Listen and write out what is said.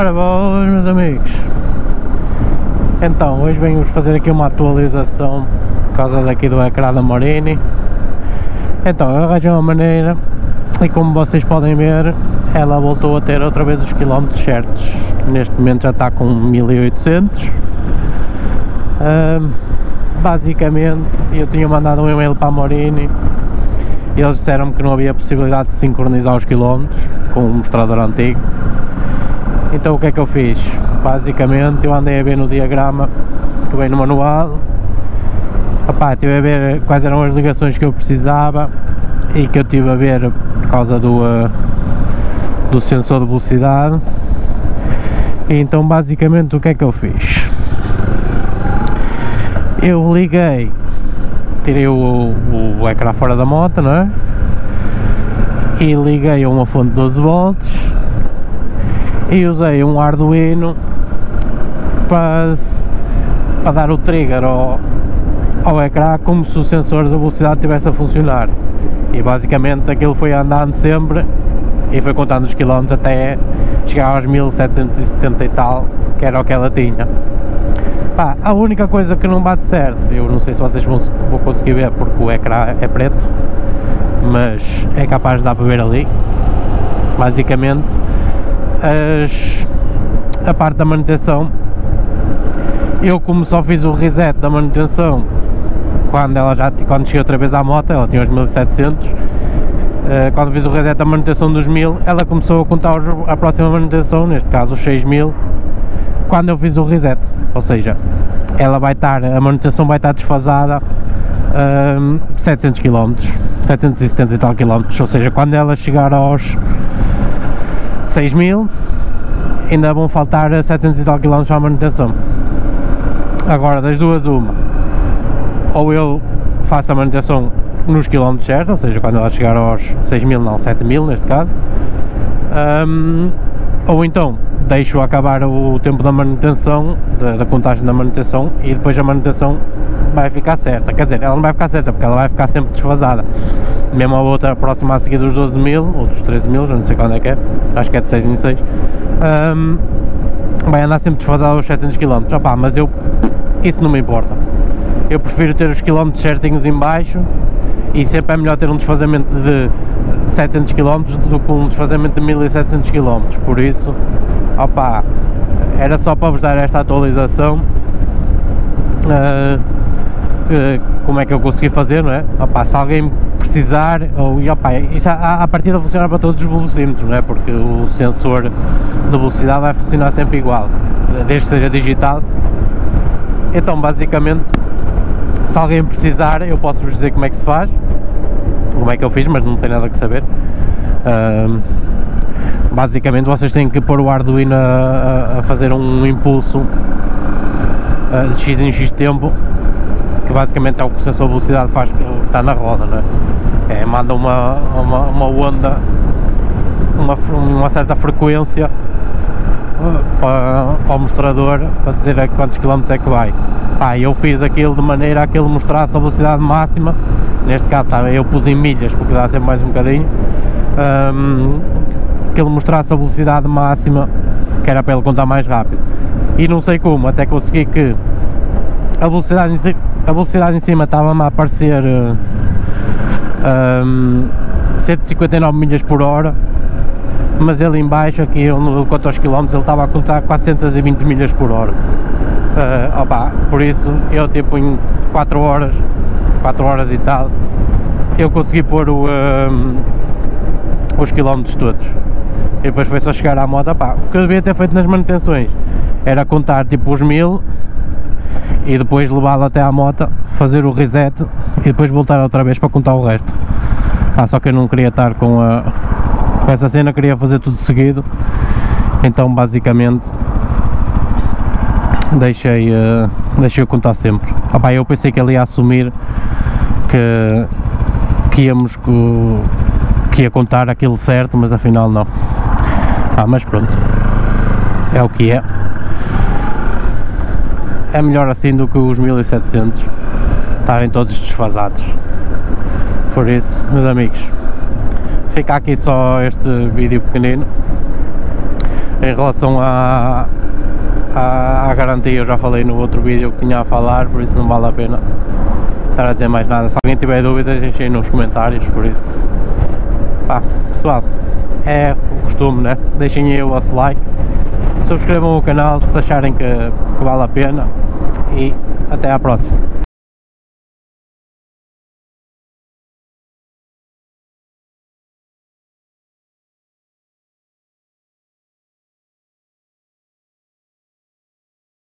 Ora boas, meus amigos. Então, hoje venho-vos fazer aqui uma atualização por causa daqui do ecrã da Morini. Então, eu arranjei uma maneira e, como vocês podem ver, ela voltou a ter outra vez os quilómetros certos. Neste momento já está com 1800. Basicamente, eu tinha mandado um e-mail para a Morini e eles disseram-me que não havia possibilidade de sincronizar os quilómetros com o mostrador antigo. Então o que é que eu fiz? Basicamente eu andei a ver no diagrama que vem no manual, estive a ver quais eram as ligações que eu precisava e que eu estive a ver por causa do sensor de velocidade. E então basicamente o que é que eu fiz? Eu liguei, tirei o ecrã fora da moto, não é? E liguei a uma fonte de 12 volts e usei um Arduino para dar o trigger ao ecrã como se o sensor de velocidade estivesse a funcionar. E basicamente aquilo foi andando sempre e foi contando os quilómetros até chegar aos 1770 e tal, que era o que ela tinha. A única coisa que não bate certo, eu não sei se vocês vão conseguir ver porque o ecrã é preto, mas é capaz de dar para ver ali, basicamente a parte da manutenção. Eu, como só fiz o reset da manutenção quando cheguei outra vez à moto, ela tinha os 1700, quando fiz o reset da manutenção dos 1000, ela começou a contar a próxima manutenção, neste caso os 6000, quando eu fiz o reset, ou seja, a manutenção vai estar desfasada 700 km, 770 e tal km, ou seja, quando ela chegar aos 6000 ainda vão faltar 700 e tal km para a manutenção. Agora, das duas uma, ou eu faço a manutenção nos quilómetros certos, ou seja, quando ela chegar aos 6000, não, 7000 neste caso, ou então deixo acabar o tempo da manutenção, da contagem da manutenção, e depois a manutenção vai ficar certa. Quer dizer, ela não vai ficar certa porque ela vai ficar sempre desfasada, mesmo a outra próxima a seguir dos 12.000 ou dos 13.000, já não sei quando é que é, acho que é de 6 em 6, vai andar sempre desfasada aos 700 km. Mas isso não me importa, eu prefiro ter os quilómetros certinhos em baixo, e sempre é melhor ter um desfazamento de 700 km do que um desfazamento de 1700 km, por isso, era só para vos dar esta atualização, como é que eu consegui fazer, não é? Se alguém precisar, isto à partida funciona para todos os velocímetros, não é? Porque o sensor de velocidade vai funcionar sempre igual, desde que seja digital. Então basicamente, se alguém precisar, eu posso vos dizer como é que se faz, como é que eu fiz, mas não tem nada que saber. Basicamente vocês têm que pôr o Arduino a fazer um impulso de x em x tempo, que basicamente é o que o sensor de velocidade faz, que está na roda, não é? Manda uma onda, uma certa frequência para o mostrador, para dizer a quantos quilómetros é que vai. Eu fiz aquilo de maneira a que ele mostrasse a velocidade máxima, neste caso eu pus em milhas porque dá sempre mais um bocadinho, que ele mostrasse a velocidade máxima, que era para ele contar mais rápido, e não sei como, até consegui que a velocidade em cima estava-me a aparecer 159 milhas por hora, mas ele em baixo, aqui no quanto aos quilómetros, ele estava a contar 420 milhas por hora. Por isso eu tipo em 4 horas e tal, eu consegui pôr os quilómetros todos, e depois foi só chegar à moto. O que eu devia ter feito nas manutenções era contar tipo os 1000 e depois levá-lo até à moto, fazer o reset e depois voltar outra vez para contar o resto. Só que eu não queria estar com essa cena, queria fazer tudo seguido, então basicamente deixei eu contar sempre. Eu pensei que ele ia assumir que ia contar aquilo certo, mas afinal não. Mas pronto, é o que é. É melhor assim do que os 1700 estarem todos desfasados. Por isso, meus amigos, fica aqui só este vídeo pequenino. Em relação à garantia, eu já falei no outro vídeo que tinha a falar, por isso não vale a pena estar a dizer mais nada. Se alguém tiver dúvidas, deixem nos comentários, por isso. Pá, pessoal, é o costume, né? Deixem aí o vosso like, subscrevam o canal se acharem que vale a pena e até à próxima.